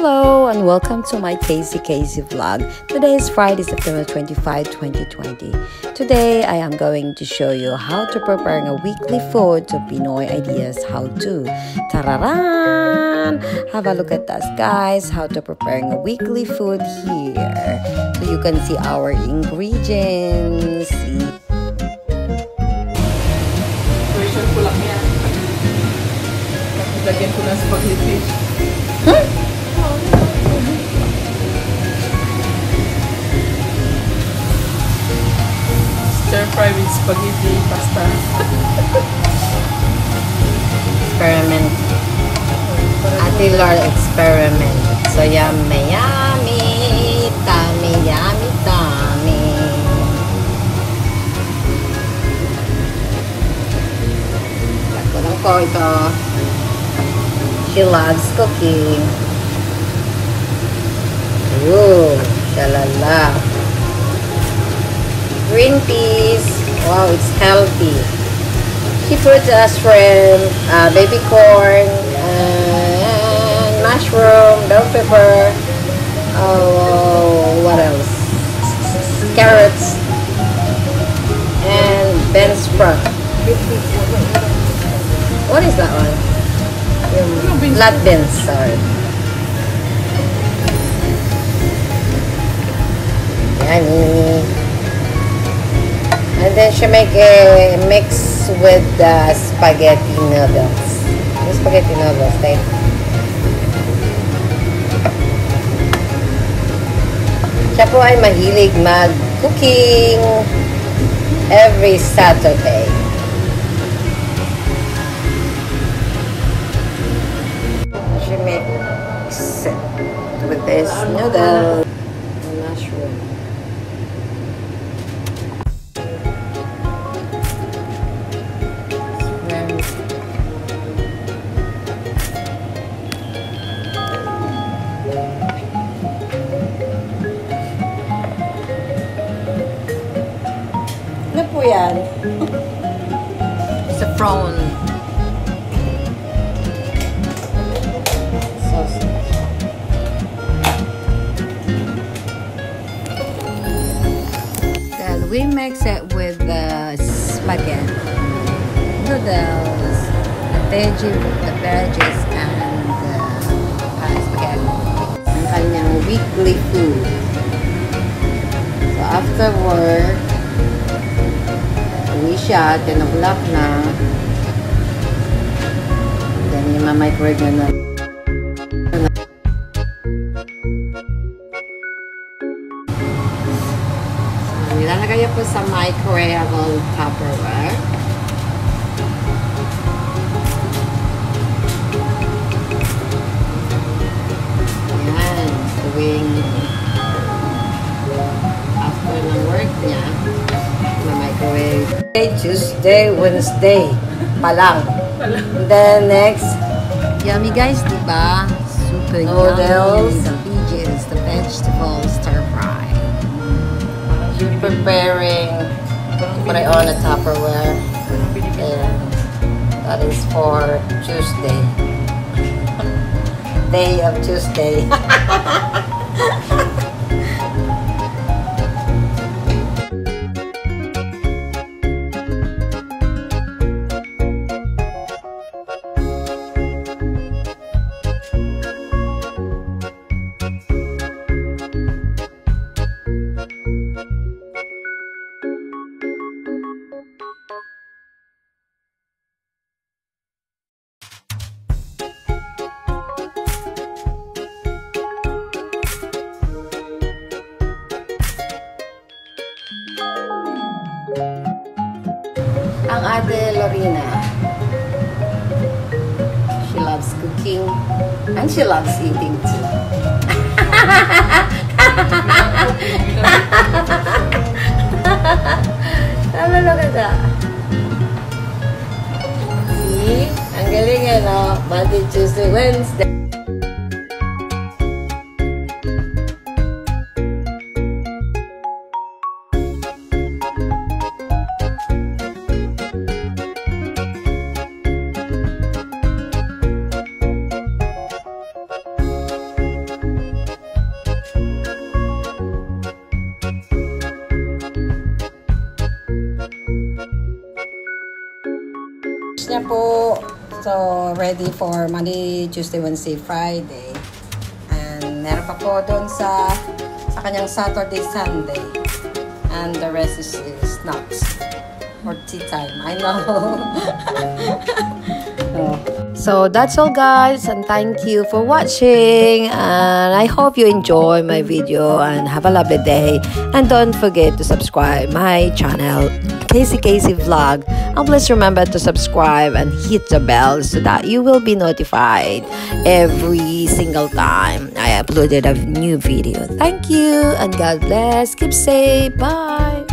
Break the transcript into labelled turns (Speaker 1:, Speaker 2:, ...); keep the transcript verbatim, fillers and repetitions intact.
Speaker 1: Hello and welcome to my Casey Casey vlog. Today is Friday, September twenty-fifth, twenty twenty. Today I am going to show you how to prepare a weekly food to Pinoy ideas how to. Tararan! Have a look at us guys, how to prepare a weekly food here. So you can see our ingredients.
Speaker 2: Version ko lang yan. Lagyan ko ng spaghetti.
Speaker 1: Huh?
Speaker 2: Stir fry with spaghetti pasta.
Speaker 1: Experiment. Ate Lord experiment. So yummy, yummy, tummy, yummy, tummy. Takulang ko ito. She loves cooking. Ooh, shalala. Green peas. Wow, it's healthy. She puts us shrimp, uh, baby corn, and mushroom, bell pepper. Oh, what else? Carrots and bean sprout. What is that one? Flat beans, sorry. Yummy. And then she make a mix with the spaghetti noodles. The spaghetti noodles, right? Siya po ay mahilig mag-cooking every Saturday. She makes it with this noodle and mushroom. Ano po yan? It's a prawn. We mix it with the spaghetti, noodles, the veggie, the veggies, and the uh, spaghetti. Ang kanyang weekly food. So after work, uwi siya, ten o'clock na. Then yung ma-microwave na na. Nilalagay po sa microwave Tupperware. Ayan. Tuwing after ng work niya, na microwave. Tuesday, Wednesday pa lang. And then next, yummy guys, diba? Super noodles, the veggies, the vegetables, stir fry. Preparing, put it on a Tupperware, and that is for Tuesday, day of Tuesday. Ang Ate Lorena, she loves cooking and she loves eating too. Have a look at that. See? Ang galing yan, no? Monday, Tuesday, Wednesday. niya po. So, ready for Monday, Tuesday, Wednesday, Friday. And meron pa po doon sa sa kanyang Saturday, Sunday. And the rest is, is snacks. Or tea time. I know. Oh. So that's all, guys, and thank you for watching, and I hope you enjoy my video and have a lovely day. And don't forget to subscribe my channel, Casey Casey Vlog, and please remember to subscribe and hit the bell so that you will be notified every single time I uploaded a new video. Thank you, and God bless. Keep safe. Bye.